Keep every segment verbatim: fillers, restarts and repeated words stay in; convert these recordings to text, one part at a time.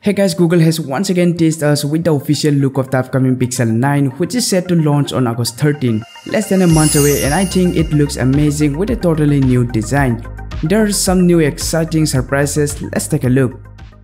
Hey guys, Google has once again teased us with the official look of the upcoming Pixel nine, which is set to launch on August thirteenth, less than a month away, and I think it looks amazing with a totally new design. There are some new exciting surprises. Let's take a look.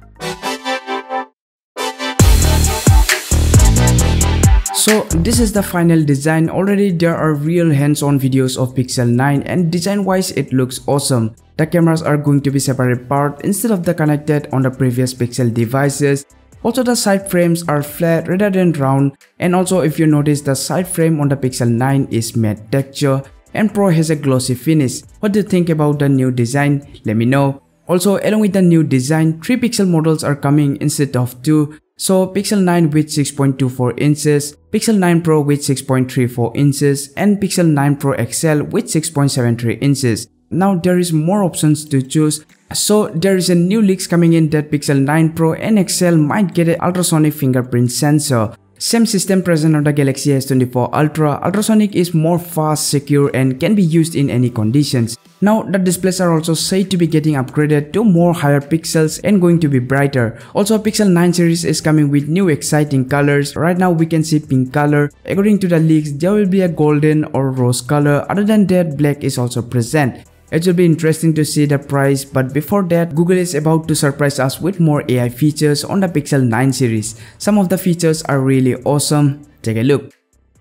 So this is the final design. Already there are real hands-on videos of Pixel nine, and design-wise it looks awesome. The cameras are going to be separate apart instead of the connected on the previous Pixel devices. Also the side frames are flat rather than round, and also if you notice the side frame on the Pixel nine is matte texture and Pro has a glossy finish. What do you think about the new design? Let me know. Also, along with the new design, three Pixel models are coming instead of two. So Pixel nine with six point two four inches, Pixel nine Pro with six point three four inches, and Pixel nine Pro X L with six point seven three inches. Now there is more options to choose. So there is a new leaks coming in that Pixel nine Pro and X L might get an ultrasonic fingerprint sensor. Same system present on the Galaxy S twenty-four Ultra. Ultrasonic is more fast, secure, and can be used in any conditions. Now the displays are also said to be getting upgraded to more higher pixels and going to be brighter. Also Pixel nine series is coming with new exciting colors. Right now we can see pink color. According to the leaks, there will be a golden or rose color. Other than that, black is also present. It will be interesting to see the price, but before that, Google is about to surprise us with more A I features on the Pixel nine series. Some of the features are really awesome. Take a look.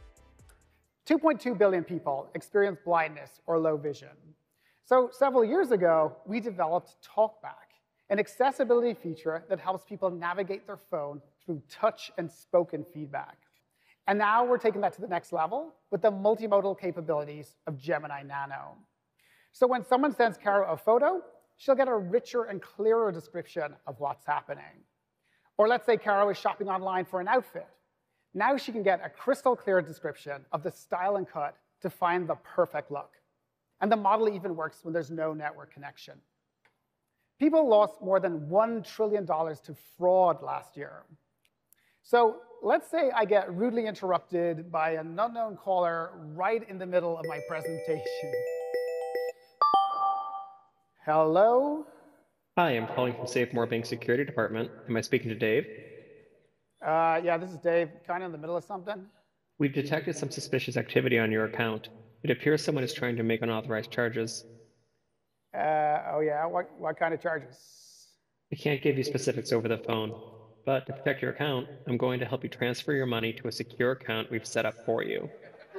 two point two billion people experience blindness or low vision. So several years ago, we developed TalkBack, an accessibility feature that helps people navigate their phone through touch and spoken feedback. And now we're taking that to the next level with the multimodal capabilities of Gemini Nano. So when someone sends Caro a photo, she'll get a richer and clearer description of what's happening. Or let's say Caro is shopping online for an outfit. Now she can get a crystal clear description of the style and cut to find the perfect look. And the model even works when there's no network connection. People lost more than one trillion dollars to fraud last year. So let's say I get rudely interrupted by an unknown caller right in the middle of my presentation. Hello? Hi, I'm calling from SafeMore Bank Security Department. Am I speaking to Dave? Uh, yeah, this is Dave. Kind of in the middle of something. We've detected some suspicious activity on your account. It appears someone is trying to make unauthorized charges. Uh, oh yeah, what, what kind of charges? I can't give you specifics over the phone, but to protect your account, I'm going to help you transfer your money to a secure account we've set up for you.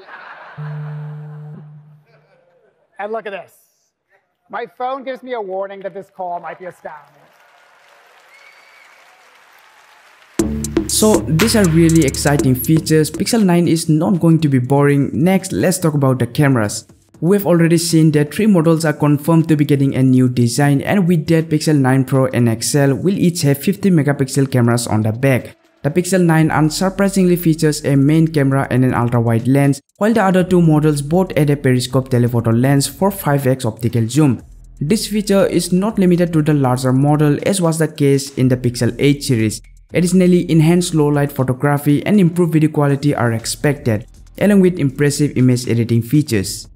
And look at this. My phone gives me a warning that this call might be a scam. So these are really exciting features. Pixel nine is not going to be boring. Next, let's talk about the cameras. We've already seen that three models are confirmed to be getting a new design, and with that Pixel nine Pro and X L will each have fifty megapixel cameras on the back. The Pixel nine unsurprisingly features a main camera and an ultra-wide lens, while the other two models both add a periscope telephoto lens for five X optical zoom. This feature is not limited to the larger model as was the case in the Pixel eight series. Additionally, enhanced low-light photography and improved video quality are expected, along with impressive image editing features.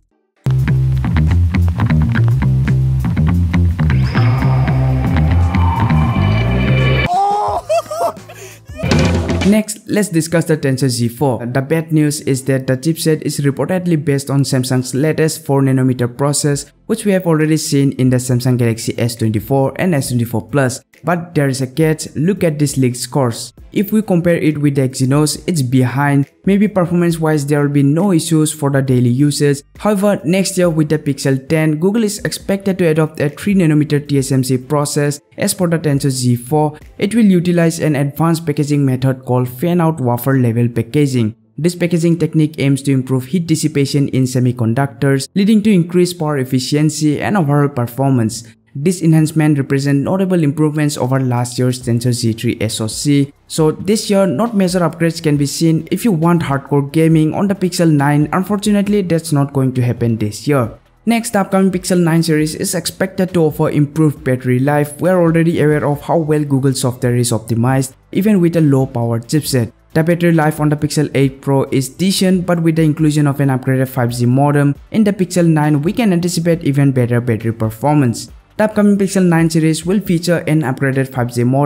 Next, let's discuss the Tensor Z four. The bad news is that the chipset is reportedly based on Samsung's latest four nanometer process, which we have already seen in the Samsung Galaxy S twenty-four and S twenty-four Plus. But there is a catch. Look at this leaked scores. If we compare it with the Exynos, it's behind. Maybe performance-wise there will be no issues for the daily usage. However, next year with the Pixel ten, Google is expected to adopt a three nanometer T S M C process. As for the Tensor Z four, it will utilize an advanced packaging method called fan-out wafer level packaging. This packaging technique aims to improve heat dissipation in semiconductors, leading to increased power efficiency and overall performance. This enhancement represents notable improvements over last year's Tensor Z three S O C. So this year, not major upgrades can be seen if you want hardcore gaming on the Pixel nine. Unfortunately, that's not going to happen this year. Next, the upcoming Pixel nine series is expected to offer improved battery life. We are already aware of how well Google software is optimized, even with a low-powered chipset. The battery life on the Pixel eight Pro is decent, but with the inclusion of an upgraded five G modem in the Pixel nine, we can anticipate even better battery performance. The upcoming Pixel nine series will feature an upgraded five G modem,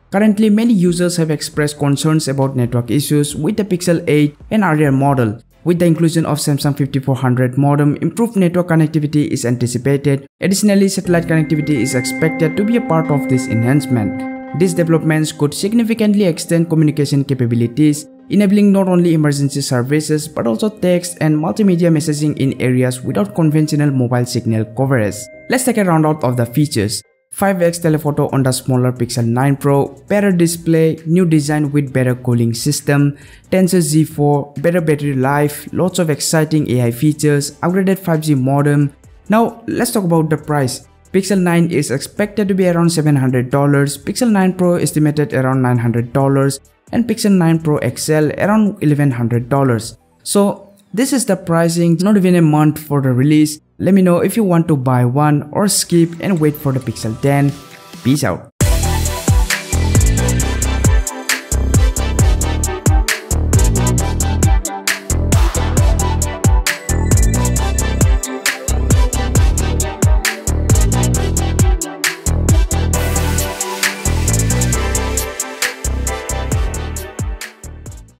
Currently, many users have expressed concerns about network issues with the Pixel eight and earlier model. With the inclusion of Samsung fifty-four hundred modem, improved network connectivity is anticipated. Additionally, satellite connectivity is expected to be a part of this enhancement. These developments could significantly extend communication capabilities, enabling not only emergency services but also text and multimedia messaging in areas without conventional mobile signal coverage. Let's take a roundout of the features. five x telephoto on the smaller Pixel nine Pro, better display, new design with better cooling system, Tensor Z four, better battery life, lots of exciting A I features, upgraded five G modem. Now let's talk about the price. Pixel nine is expected to be around seven hundred dollars, Pixel nine Pro estimated around nine hundred dollars, and Pixel nine Pro X L around eleven hundred dollars. So this is the pricing, not even a month for the release. Let me know if you want to buy one or skip and wait for the Pixel ten. Peace out.